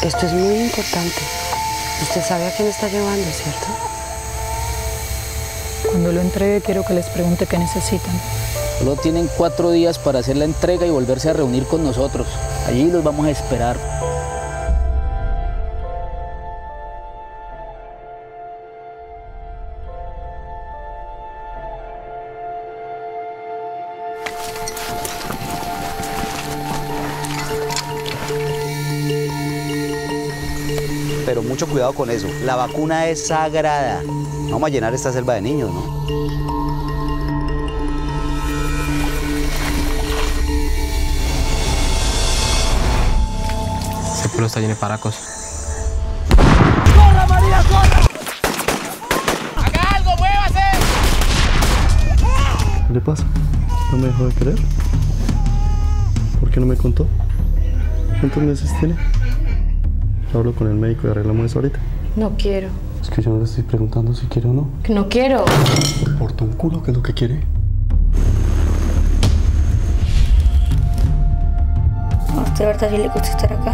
Esto es muy importante. Usted sabe a quién está llevando, ¿cierto? Cuando lo entregue, quiero que les pregunte qué necesitan. Solo tienen 4 días para hacer la entrega y volverse a reunir con nosotros. Allí los vamos a esperar. Pero mucho cuidado con eso. La vacuna es sagrada. Vamos a llenar esta selva de niños, ¿no? Ese pueblo está lleno de paracos. ¡Corra, María, corra! ¡Haga algo, muévase! ¿Qué le pasa? ¿No me dejó de creer? ¿Por qué no me contó? ¿Cuántos meses tiene? Hablo con el médico y arreglamos eso ahorita. No quiero. Es que yo no le estoy preguntando si quiere o no. Que no quiero. ¿Le importa un culo qué es lo que quiere? ¿A usted de verdad sí le gusta estar acá?